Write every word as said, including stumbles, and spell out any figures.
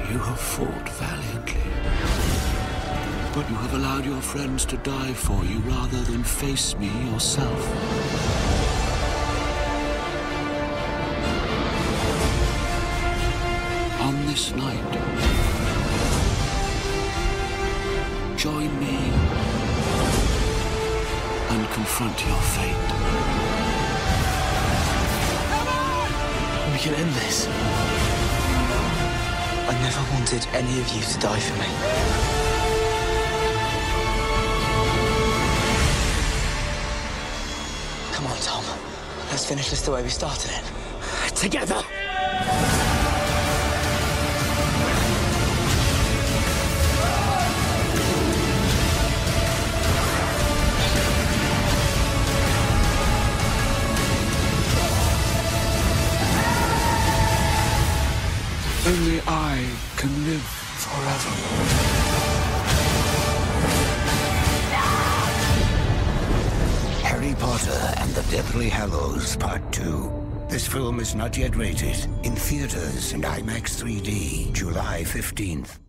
You have fought valiantly. But you have allowed your friends to die for you rather than face me yourself. On this night, join me and confront your fate. Come on! We can end this. I never wanted any of you to die for me. Come on, Tom. Let's finish this the way we started it. Together! Only I can live forever. Harry Potter and the Deathly Hallows Part two. This film is not yet rated. In theaters and IMAX three D, July fifteenth.